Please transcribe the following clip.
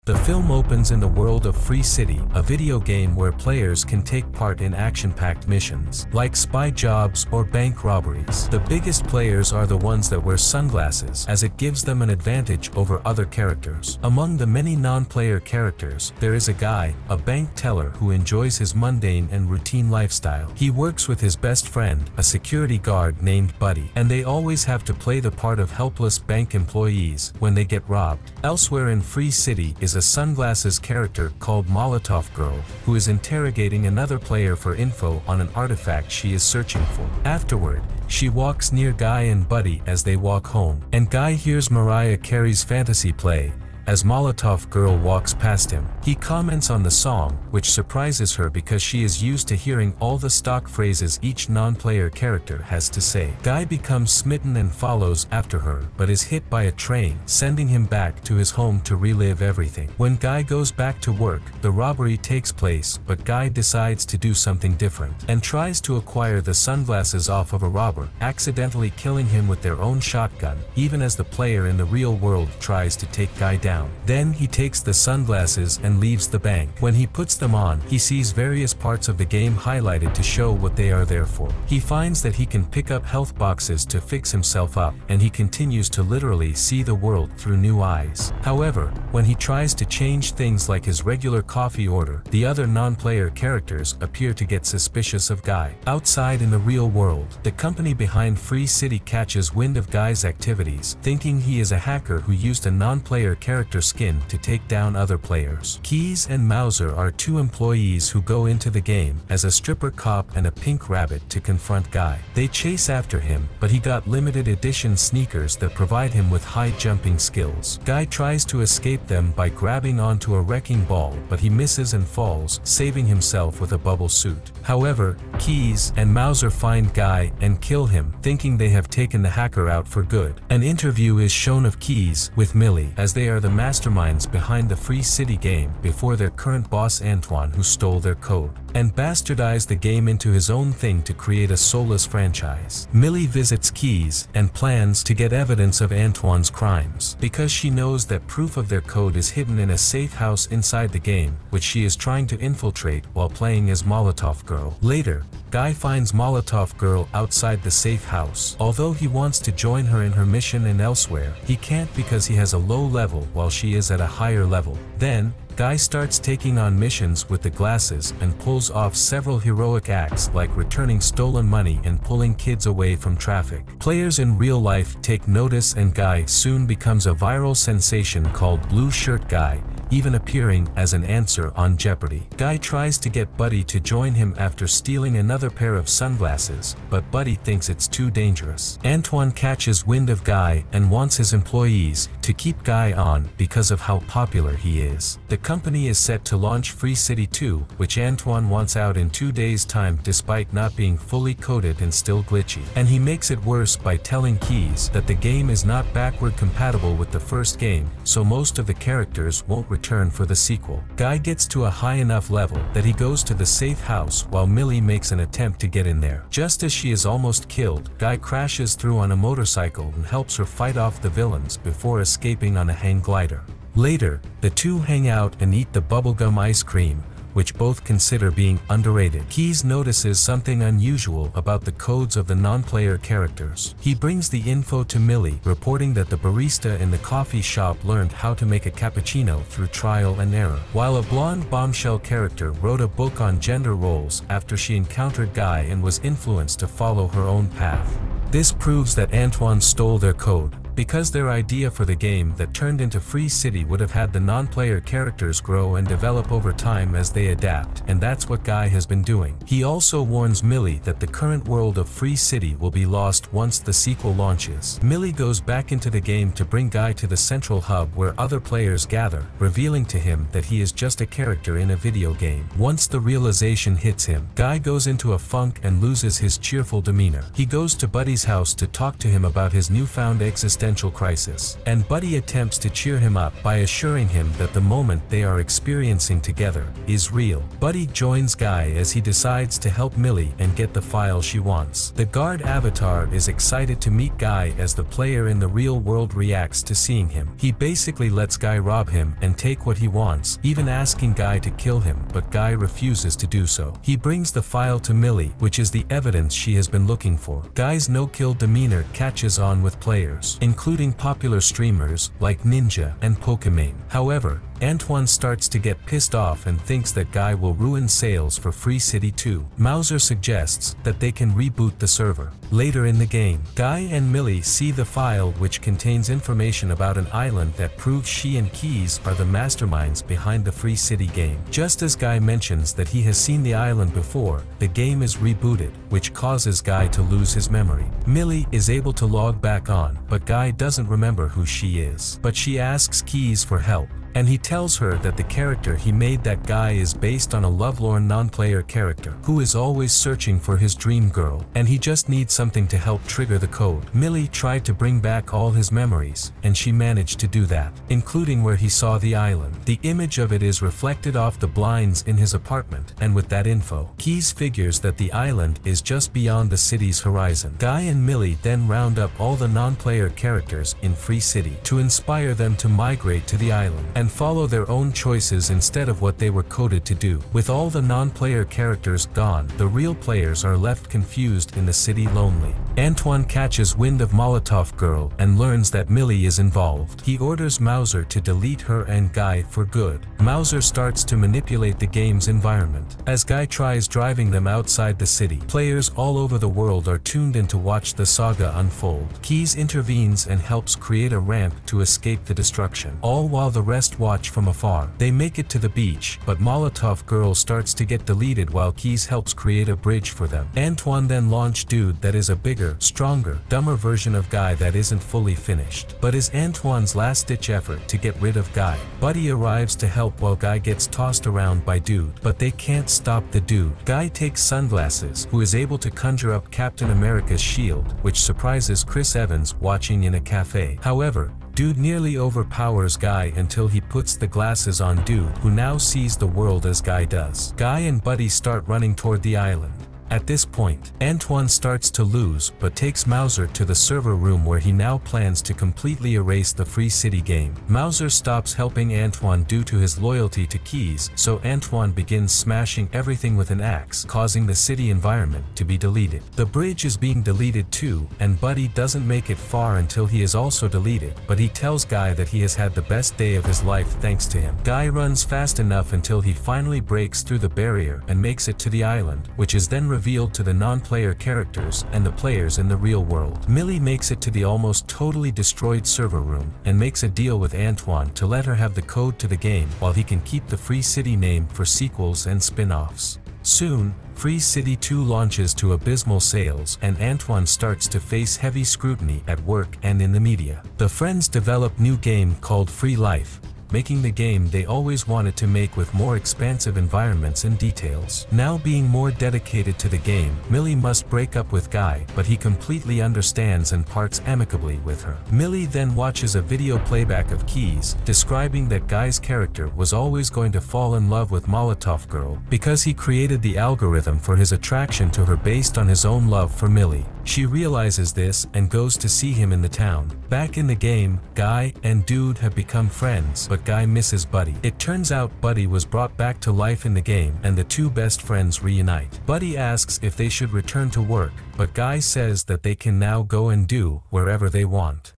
The film opens in the world of Free City, a video game where players can take part in action-packed missions, like spy jobs or bank robberies. The biggest players are the ones that wear sunglasses, as it gives them an advantage over other characters. Among the many non-player characters, there is a guy, a bank teller who enjoys his mundane and routine lifestyle. He works with his best friend, a security guard named Buddy, and they always have to play the part of helpless bank employees when they get robbed. Elsewhere in Free City is a sunglasses character called Molotov Girl, who is interrogating another player for info on an artifact she is searching for. Afterward, she walks near Guy and Buddy as they walk home, and Guy hears Mariah Carey's Fantasy play as Molotov Girl walks past him. He comments on the song, which surprises her because she is used to hearing all the stock phrases each non-player character has to say. Guy becomes smitten and follows after her, but is hit by a train, sending him back to his home to relive everything. When Guy goes back to work, the robbery takes place, but Guy decides to do something different, and tries to acquire the sunglasses off of a robber, accidentally killing him with their own shotgun, even as the player in the real world tries to take Guy down. Then he takes the sunglasses and leaves the bank. When he puts them on, he sees various parts of the game highlighted to show what they are there for. He finds that he can pick up health boxes to fix himself up, and he continues to literally see the world through new eyes. However, when he tries to change things like his regular coffee order, the other non-player characters appear to get suspicious of Guy. Outside in the real world, the company behind Free City catches wind of Guy's activities, thinking he is a hacker who used a non-player character skin to take down other players. Keys and Mauser are two employees who go into the game as a stripper cop and a pink rabbit to confront Guy. They chase after him, but he got limited edition sneakers that provide him with high jumping skills. Guy tries to escape them by grabbing onto a wrecking ball, but he misses and falls, saving himself with a bubble suit. However, Keys and Mauser find Guy and kill him, thinking they have taken the hacker out for good. An interview is shown of Keys with Millie, as they are the masterminds behind the Free City game before their current boss Antoine, who stole their code and bastardized the game into his own thing to create a soulless franchise. Millie visits Keys and plans to get evidence of Antoine's crimes, because she knows that proof of their code is hidden in a safe house inside the game, which she is trying to infiltrate while playing as Molotov Girl. Later, Guy finds Molotov Girl outside the safe house. Although he wants to join her in her mission and elsewhere, he can't because he has a low level while she is at a higher level. Then, Guy starts taking on missions with the glasses and pulls off several heroic acts like returning stolen money and pulling kids away from traffic. Players in real life take notice, and Guy soon becomes a viral sensation called Blue Shirt Guy, even appearing as an answer on Jeopardy. Guy tries to get Buddy to join him after stealing another pair of sunglasses, but Buddy thinks it's too dangerous. Antoine catches wind of Guy and wants his employees to keep Guy on because of how popular he is. The company is set to launch Free City 2, which Antoine wants out in 2 days' time despite not being fully coded and still glitchy. And he makes it worse by telling Keys that the game is not backward compatible with the first game, so most of the characters won't return for the sequel. Guy gets to a high enough level that he goes to the safe house while Millie makes an attempt to get in there. Just as she is almost killed, Guy crashes through on a motorcycle and helps her fight off the villains before escaping on a hang glider. Later, the two hang out and eat the bubblegum ice cream, which both consider being underrated. Keys notices something unusual about the codes of the non-player characters. He brings the info to Millie, reporting that the barista in the coffee shop learned how to make a cappuccino through trial and error, while a blonde bombshell character wrote a book on gender roles after she encountered Guy and was influenced to follow her own path. This proves that Antoine stole their code, because their idea for the game that turned into Free City would have had the non-player characters grow and develop over time as they adapt, and that's what Guy has been doing. He also warns Millie that the current world of Free City will be lost once the sequel launches. Millie goes back into the game to bring Guy to the central hub where other players gather, revealing to him that he is just a character in a video game. Once the realization hits him, Guy goes into a funk and loses his cheerful demeanor. He goes to Buddy's house to talk to him about his newfound existential existential crisis, and Buddy attempts to cheer him up by assuring him that the moment they are experiencing together is real. Buddy joins Guy as he decides to help Millie and get the file she wants. The guard avatar is excited to meet Guy as the player in the real world reacts to seeing him. He basically lets Guy rob him and take what he wants, even asking Guy to kill him, but Guy refuses to do so. He brings the file to Millie, which is the evidence she has been looking for. Guy's no-kill demeanor catches on with players, including popular streamers like Ninja and Pokimane. However, Antoine starts to get pissed off and thinks that Guy will ruin sales for Free City 2. Mouser suggests that they can reboot the server. Later in the game, Guy and Millie see the file which contains information about an island that proves she and Keys are the masterminds behind the Free City game. Just as Guy mentions that he has seen the island before, the game is rebooted, which causes Guy to lose his memory. Millie is able to log back on, but Guy doesn't remember who she is. But she asks Keys for help, and he tells her that the character he made that Guy is based on a lovelorn non-player character who is always searching for his dream girl, and he just needs something to help trigger the code. Millie tried to bring back all his memories, and she managed to do that, including where he saw the island. The image of it is reflected off the blinds in his apartment, and with that info, Keys figures that the island is just beyond the city's horizon. Guy and Millie then round up all the non-player characters in Free City to inspire them to migrate to the island and follow their own choices instead of what they were coded to do. With all the non-player characters gone, the real players are left confused in the city lonely. Antoine catches wind of Molotov Girl and learns that Millie is involved. He orders Mouser to delete her and Guy for good. Mouser starts to manipulate the game's environment. As Guy tries driving them outside the city, players all over the world are tuned in to watch the saga unfold. Keys intervenes and helps create a ramp to escape the destruction, all while the rest watch from afar. They make it to the beach, but Molotov Girl starts to get deleted while Keys helps create a bridge for them. Antoine then launches Dude that is a bigger, stronger, dumber version of Guy that isn't fully finished, but is Antoine's last-ditch effort to get rid of Guy. Buddy arrives to help while Guy gets tossed around by Dude, but they can't stop the Dude. Guy takes Sunglasses, who is able to conjure up Captain America's shield, which surprises Chris Evans watching in a cafe. However, Dude nearly overpowers Guy until he puts the glasses on Dude, who now sees the world as Guy does. Guy and Buddy start running toward the island. At this point, Antoine starts to lose but takes Mouser to the server room where he now plans to completely erase the Free City game. Mouser stops helping Antoine due to his loyalty to Keys, so Antoine begins smashing everything with an axe, causing the city environment to be deleted. The bridge is being deleted too, and Buddy doesn't make it far until he is also deleted, but he tells Guy that he has had the best day of his life thanks to him. Guy runs fast enough until he finally breaks through the barrier and makes it to the island, which is then revealed to the non-player characters and the players in the real world. Millie makes it to the almost totally destroyed server room and makes a deal with Antoine to let her have the code to the game while he can keep the Free City name for sequels and spin-offs. Soon, Free City 2 launches to abysmal sales and Antoine starts to face heavy scrutiny at work and in the media. The friends develop new game called Free Life, making the game they always wanted to make with more expansive environments and details. Now being more dedicated to the game, Millie must break up with Guy, but he completely understands and parts amicably with her. Millie then watches a video playback of Keys, describing that Guy's character was always going to fall in love with Molotov Girl because he created the algorithm for his attraction to her based on his own love for Millie. She realizes this and goes to see him in the town. Back in the game, Guy and Dude have become friends, but Guy misses Buddy. It turns out Buddy was brought back to life in the game and the two best friends reunite. Buddy asks if they should return to work, but Guy says that they can now go and do wherever they want.